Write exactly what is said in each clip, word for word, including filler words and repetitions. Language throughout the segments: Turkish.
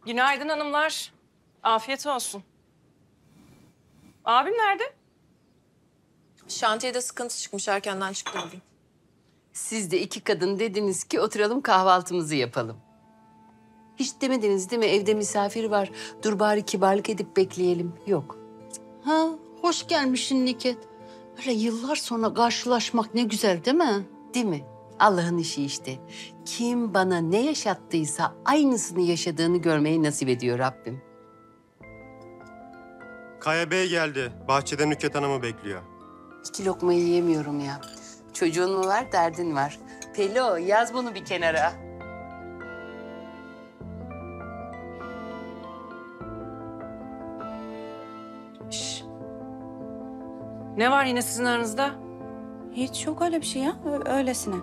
Günaydın hanımlar. Afiyet olsun. Abim nerede? Şantiyede sıkıntı çıkmış, erkenden çıktı bugün. Siz de iki kadın dediniz ki oturalım kahvaltımızı yapalım. Hiç demediniz değil mi? Evde misafir var. Dur bari kibarlık edip bekleyelim. Yok. Ha, hoş gelmişsin Niket. Böyle yıllar sonra karşılaşmak ne güzel değil mi? Değil mi? Allah'ın işi işte. Kim bana ne yaşattıysa aynısını yaşadığını görmeyi nasip ediyor Rabbim. Kaya Bey geldi. Bahçede Nükhet Hanım'ı bekliyor. İki lokmayı yiyemiyorum ya. Çocuğun mu var, derdin var. Pelo, yaz bunu bir kenara. Şş. Ne var yine sizin aranızda? Hiç yok öyle bir şey ya. Ö- öylesine.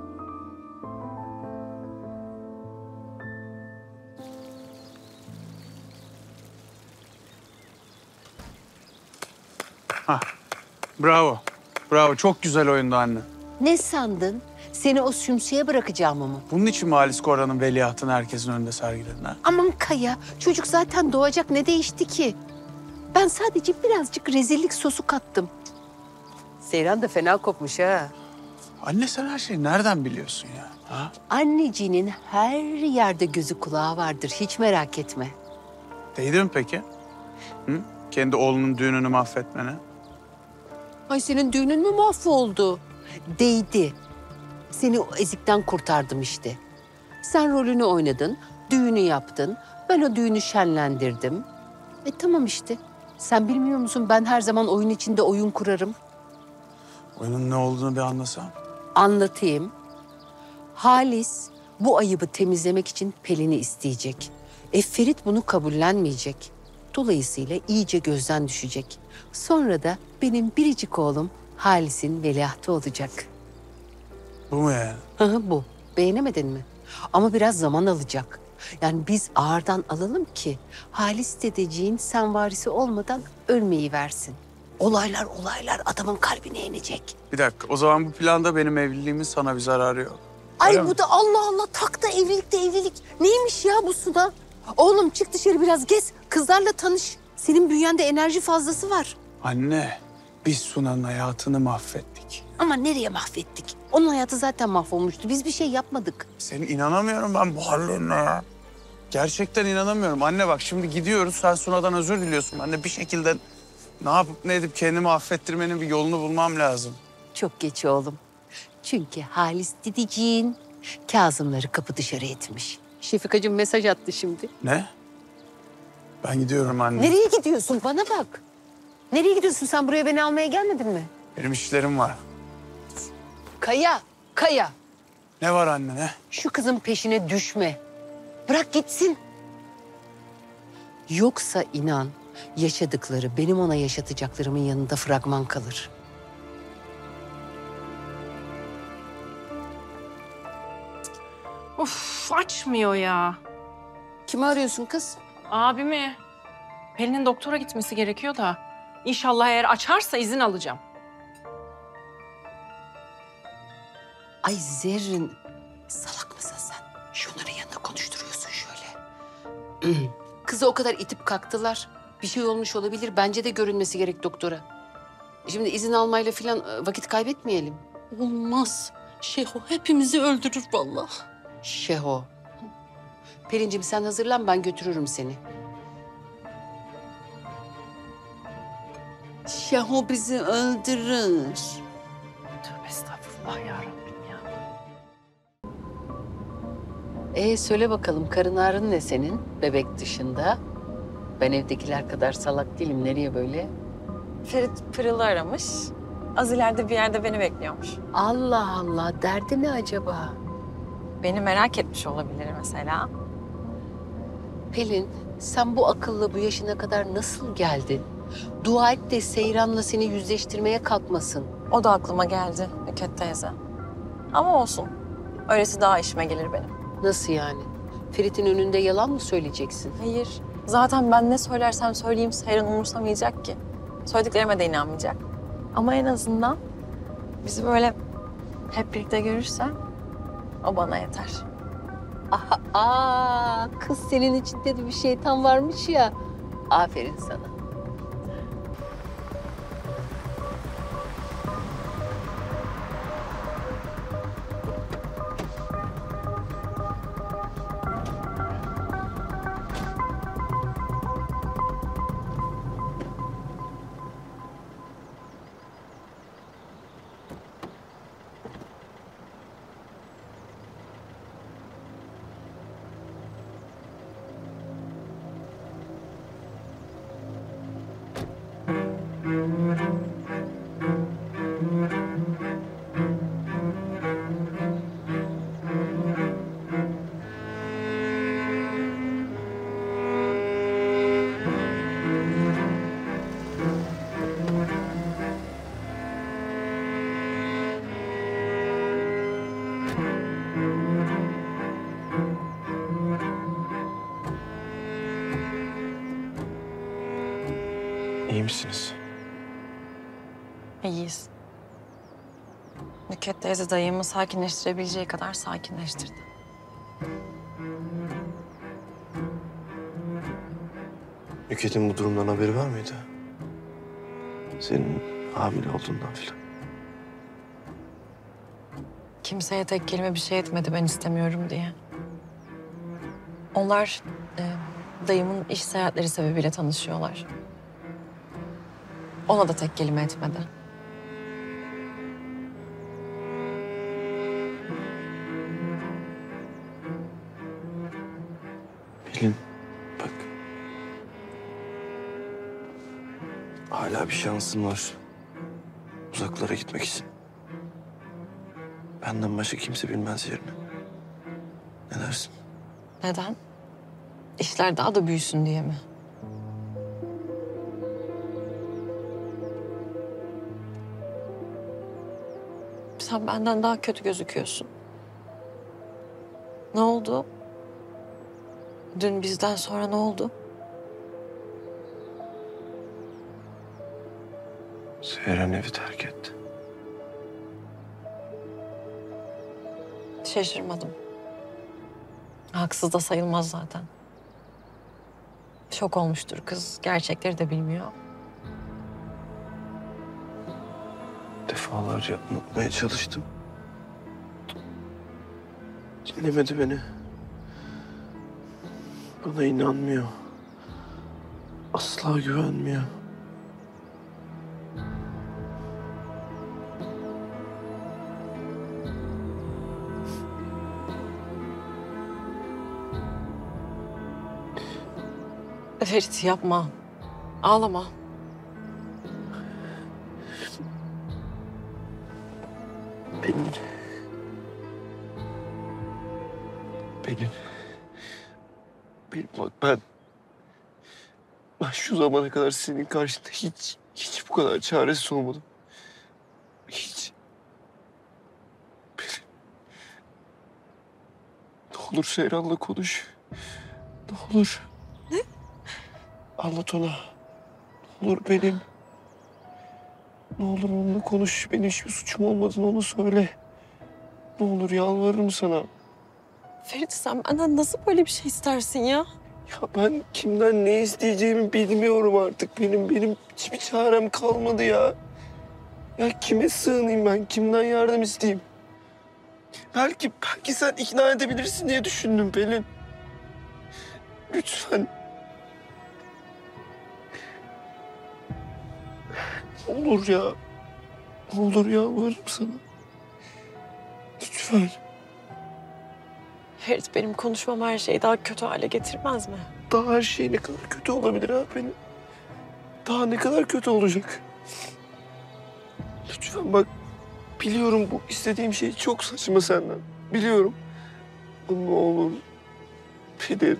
Bravo. Bravo. Çok güzel oyundu anne. Ne sandın? Seni o sümsüye bırakacağım mı? Bunun için mi Halis Korhan'ın veliahtını herkesin önünde sergiledin ha? Aman Kaya, çocuk zaten doğacak, ne değişti ki? Ben sadece birazcık rezillik sosu kattım. Seyran da fena kopmuş ha. Anne sen her şeyi nereden biliyorsun ya? Ha? Anneciğinin her yerde gözü kulağı vardır, hiç merak etme. Değdi mi peki? Hı? Kendi oğlunun düğününü mahvetmene. Ay senin düğünün mü mahvoldu? Değdi. Seni o ezikten kurtardım işte. Sen rolünü oynadın, düğünü yaptın. Ben o düğünü şenlendirdim. E tamam işte. Sen bilmiyor musun ben her zaman oyun içinde oyun kurarım. Oyunun ne olduğunu bir anlasam. Anlatayım. Halis bu ayıbı temizlemek için Pelin'i isteyecek. E Ferit bunu kabullenmeyecek. Dolayısıyla iyice gözden düşecek. Sonra da benim biricik oğlum Halis'in veliahtı olacak. Bu mu yani? Hı hı, bu. Beğenemedin mi? Ama biraz zaman alacak. Yani biz ağırdan alalım ki Halis dedeciğin sen varisi olmadan ölmeyi versin. Olaylar olaylar adamın kalbine inecek. Bir dakika. O zaman bu planda benim evliliğimin sana bir zararı yok. Ay Öyle bu mi? da Allah Allah tak da evlilik de evlilik. Neymiş ya bu Suna? Oğlum çık dışarı biraz gez. Kızlarla tanış. Senin bünyende enerji fazlası var. Anne, biz Suna'nın hayatını mahvettik. Ama nereye mahvettik? Onun hayatı zaten mahvolmuştu. Biz bir şey yapmadık. Senin inanamıyorum ben bu hallerine ya. Gerçekten inanamıyorum. Anne bak şimdi gidiyoruz. Sen Suna'dan özür diliyorsun. Ben de bir şekilde ne yapıp ne edip kendimi affettirmenin bir yolunu bulmam lazım. Çok geç oğlum. Çünkü Halis dedeciğin Kazımları kapı dışarı etmiş. Şefikacığım mesaj attı şimdi. Ne? Ben gidiyorum anne. Nereye gidiyorsun? Bana bak. Nereye gidiyorsun? Sen buraya beni almaya gelmedin mi? Benim işlerim var. Kaya, Kaya. Ne var anne ne? Şu kızın peşine düşme. Bırak gitsin. Yoksa inan yaşadıkları benim ona yaşatacaklarımın yanında fragman kalır. Of açmıyor ya. Kimi arıyorsun kız? Abimi. Pelin'in doktora gitmesi gerekiyor da. İnşallah eğer açarsa izin alacağım. Ay Zerrin, salak mısın sen? Şunların yanında konuşturuyorsun şöyle. Kızı o kadar itip kalktılar. Bir şey olmuş olabilir. Bence de görünmesi gerek doktora. Şimdi izin almayla falan vakit kaybetmeyelim. Olmaz. Şeho hepimizi öldürür vallahi. Şeho. Pelincim sen hazırlan, ben götürürüm seni. Şeho bizi öldürür. Tövbe estağfurullah ya Rabbim ya. Ee söyle bakalım karın ağrın ne senin bebek dışında? Ben evdekiler kadar salak değilim. Nereye böyle? Ferit Pırıl'ı aramış. Az ileride bir yerde beni bekliyormuş. Allah Allah, derdi ne acaba? Beni merak etmiş olabilir mesela. Pelin, sen bu akılla bu yaşına kadar nasıl geldin? Dua et de Seyran'la seni yüzleştirmeye kalkmasın. O da aklıma geldi Nükhet teyze. Ama olsun. Öylesi daha işime gelir benim. Nasıl yani? Ferit'in önünde yalan mı söyleyeceksin? Hayır. Zaten ben ne söylersem söyleyeyim Seyran umursamayacak ki. Söylediklerime de inanmayacak. Ama en azından bizi böyle hep birlikte görürse o bana yeter. Aa, kız senin içinde de bir şeytan varmış ya. Aferin sana. İyi misiniz? İyiyiz. Nükhet teyze dayımı sakinleştirebileceği kadar sakinleştirdi. Nükhet'in bu durumdan haberi var mıydı? Senin hamile olduğundan filan. Kimseye tek kelime bir şey etmedi ben istemiyorum diye. Onlar e, dayımın iş seyahatleri sebebiyle tanışıyorlar. Ona da tek kelime etmedi. Pelin, bak. Hala bir şansın var. Uzaklara gitmek için. Benden başka kimse bilmez yerini. Ne dersin? Neden? İşler daha da büyüsün diye mi? Sen benden daha kötü gözüküyorsun. Ne oldu? Dün bizden sonra ne oldu? Seyran evi terk etti. Şaşırmadım. Haksız da sayılmaz zaten. Şok olmuştur kız. Gerçekleri de bilmiyor. Defalarca unutmaya çalıştım. Dinlemedi beni. Bana inanmıyor. Asla güvenmiyor. Ferit yapma. Ağlama. Pelin. Pelin. Pelin bak ben... Ben şu zamana kadar senin karşında hiç, hiç bu kadar çaresiz olmadım. Hiç. Pelin. Ne olur Seyran'la konuş. Ne olur. Ne? Anlat ona. Ne olur benim. Ne olur onunla konuş. Benim hiçbir suçum olmadığını onu söyle. Ne olur yalvarırım sana. Ferit sen benden nasıl böyle bir şey istersin ya? Ya ben kimden ne isteyeceğimi bilmiyorum artık. Benim benim hiçbir çarem kalmadı ya. Ya kime sığınayım ben? Kimden yardım isteyeyim? Belki belki sen ikna edebilirsin diye düşündüm Pelin. Lütfen. Ne olur ya. Ne olur yalvarırım sana. Lütfen. Ferit benim konuşmam her şeyi daha kötü hale getirmez mi? Daha her şey ne kadar kötü olabilir ha Pelin? Daha ne kadar kötü olacak? Lütfen bak, biliyorum bu istediğim şey çok saçma senden. Biliyorum. Ama ne olur Pelin.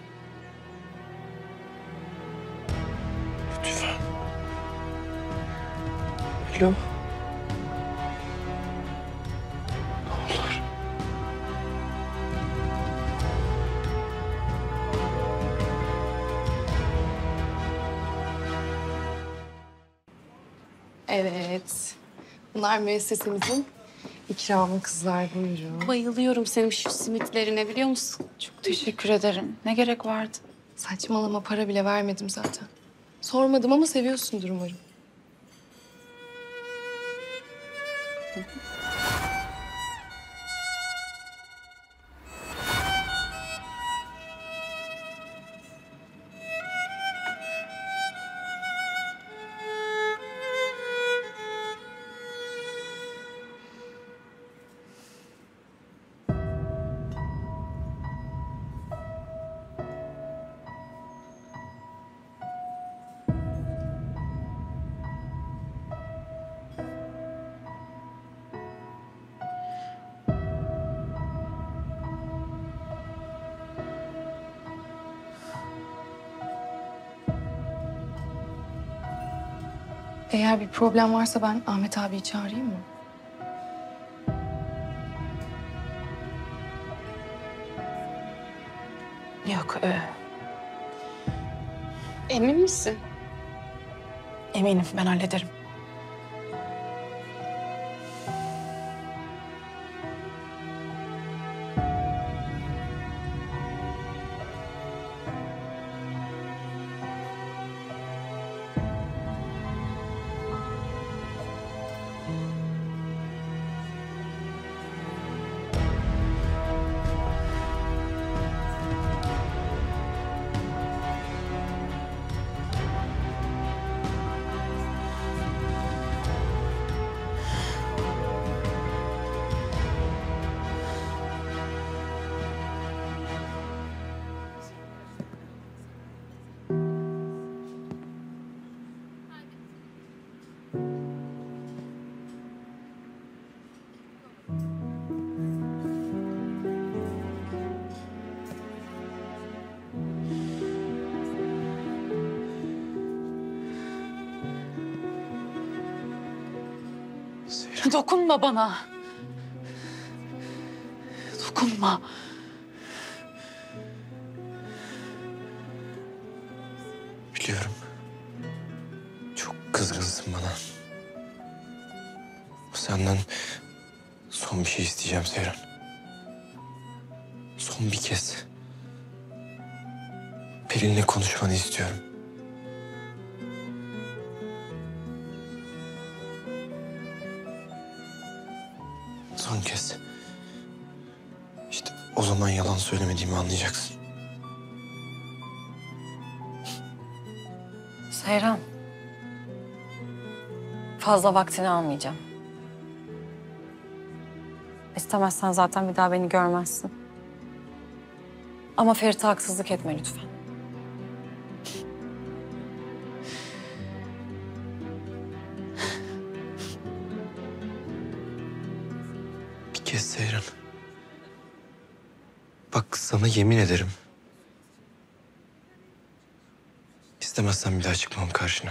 Lütfen. Alo. Ne olur. Evet. Bunlar müessesemizin İkramı kızlar buyurun. Bayılıyorum senin şu simitlerine biliyor musun? Çok teşekkür ederim. Ne gerek vardı? Saçmalama, para bile vermedim zaten. Sormadım ama seviyorsundur umarım. Eğer bir problem varsa ben Ahmet abiyi çağırayım mı? Yok, e, Emin misin? eminim ben hallederim. Dokunma bana. Dokunma. Biliyorum. Çok kızgınsın bana. Senden son bir şey isteyeceğim Seyran. Son bir kez. Pelin'le konuşmanı istiyorum. Son kez. İşte o zaman yalan söylemediğimi anlayacaksın. Seyran. Fazla vaktini almayacağım. İstemezsen zaten bir daha beni görmezsin. Ama Ferit'e haksızlık etme lütfen. Bir kez Seyran. Bak sana yemin ederim. İstemezsen bir daha çıkmam karşına.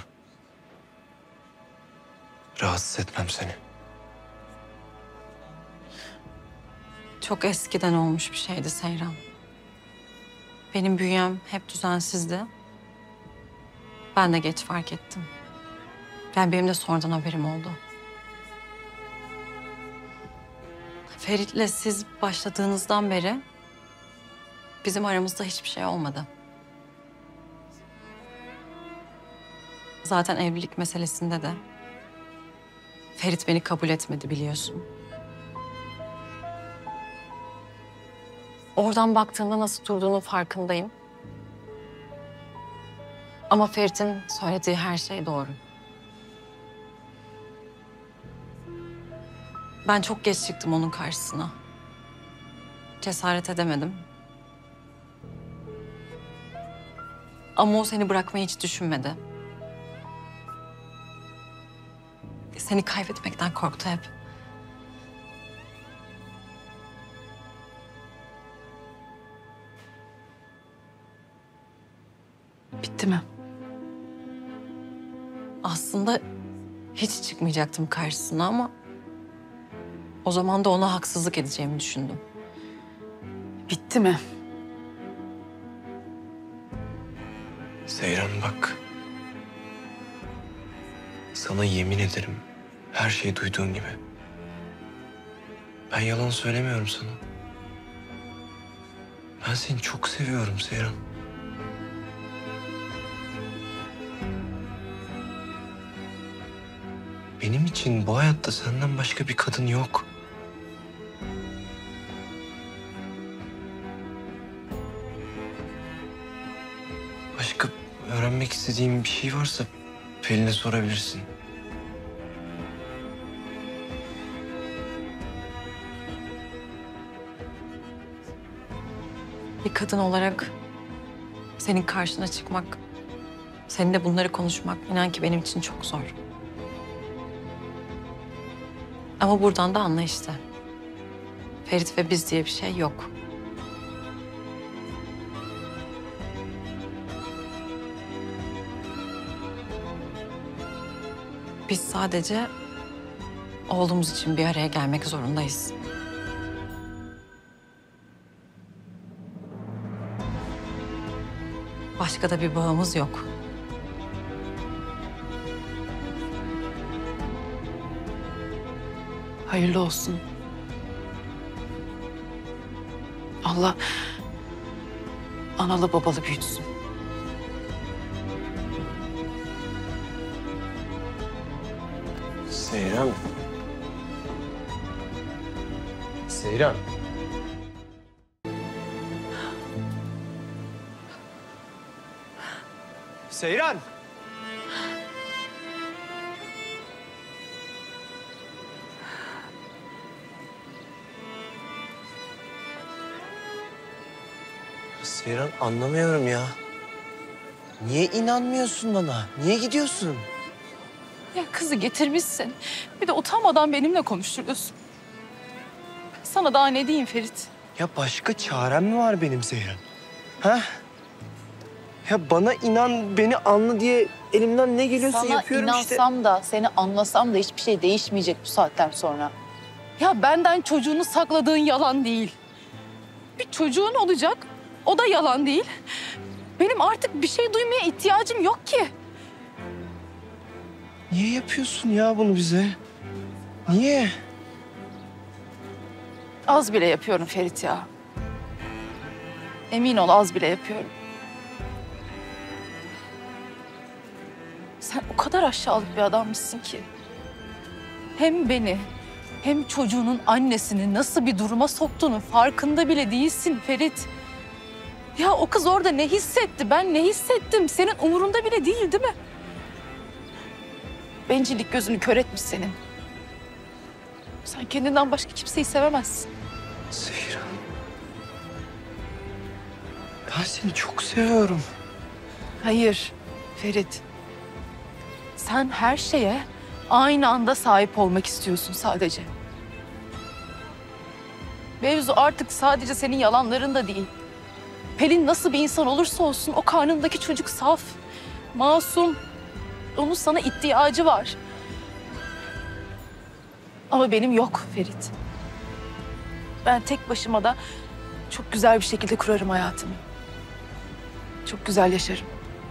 Rahatsız etmem seni. Çok eskiden olmuş bir şeydi Seyran. Benim bünyem hep düzensizdi. Ben de geç fark ettim. Yani benim de sonradan haberim oldu. Ferit'le siz başladığınızdan beri bizim aramızda hiçbir şey olmadı. Zaten evlilik meselesinde de Ferit beni kabul etmedi biliyorsun. Oradan baktığımda nasıl durduğunun farkındayım. Ama Ferit'in söylediği her şey doğru. Ben çok geç çıktım onun karşısına. Cesaret edemedim. Ama o seni bırakmayı hiç düşünmedi. Seni kaybetmekten korktu hep. Bitti mi? Aslında hiç çıkmayacaktım karşısına ama o zaman da ona haksızlık edeceğimi düşündüm. Bitti mi? Seyran bak. Sana yemin ederim her şey duyduğun gibi. Ben yalan söylemiyorum sana. Ben seni çok seviyorum Seyran. Benim için bu hayatta senden başka bir kadın yok. Başka öğrenmek istediğim bir şey varsa Pelin'e sorabilirsin. Bir kadın olarak senin karşına çıkmak, seninle bunları konuşmak inan ki benim için çok zor. Ama buradan da anla işte. Ferit ve biz diye bir şey yok. Biz sadece oğlumuz için bir araya gelmek zorundayız. Başka da bir bağımız yok. Hayırlı olsun. Allah analı babalı büyütsün. Seyran. Seyran. Seyran. Seyran anlamıyorum ya. Niye inanmıyorsun bana? Niye gidiyorsun? Ya kızı getirmişsin. Bir de utanmadan benimle konuşturuyorsun. Sana daha ne diyeyim Ferit? Ya başka çarem mi var benim Seyran? Ha? Ya bana inan, beni anla diye elimden ne geliyorsa Sana yapıyorum işte. inansam da, seni anlasam da hiçbir şey değişmeyecek bu saatten sonra. Ya benden çocuğunu sakladığın yalan değil. Bir çocuğun olacak, o da yalan değil. Benim artık bir şey duymaya ihtiyacım yok ki. Niye yapıyorsun ya bunu bize? Niye? Az bile yapıyorum Ferit ya. Emin ol az bile yapıyorum. Sen o kadar aşağılık bir adammışsın ki. Hem beni hem çocuğunun annesini nasıl bir duruma soktuğunun farkında bile değilsin Ferit. Ya o kız orada ne hissetti, ben ne hissettim? Senin umurunda bile değil, değil mi? Bencillik gözünü kör etmiş senin. Sen kendinden başka kimseyi sevemezsin. Seyran. Ben seni çok seviyorum. Hayır Ferit. Sen her şeye aynı anda sahip olmak istiyorsun sadece. Mevzu artık sadece senin yalanların da değil. Pelin nasıl bir insan olursa olsun o karnındaki çocuk saf, masum. Onun sana ihtiyacı var. Ama benim yok Ferit. Ben tek başıma da çok güzel bir şekilde kurarım hayatımı. Çok güzel yaşarım.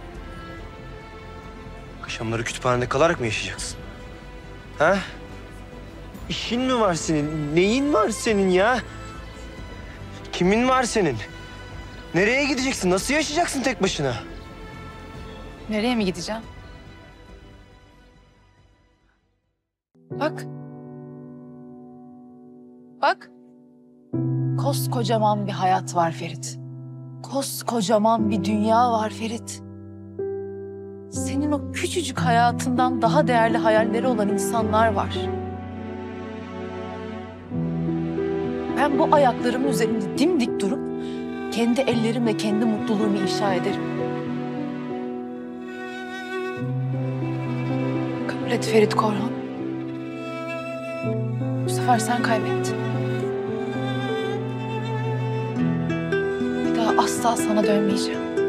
Akşamları kütüphanede kalarak mı yaşayacaksın? Ha? İşin mi var senin? Neyin var senin ya? Kimin var senin? Nereye gideceksin? Nasıl yaşayacaksın tek başına? Nereye mi gideceğim? Bak. Bak. Koskocaman bir hayat var Ferit. Koskocaman bir dünya var Ferit. Senin o küçücük hayatından daha değerli hayalleri olan insanlar var. Ben bu ayaklarımın üzerinde dimdik durup kendi ellerimle kendi mutluluğumu inşa ederim. Kabul et Ferit Korhan. Bu sefer sen kaybettin. Bir daha asla sana dönmeyeceğim.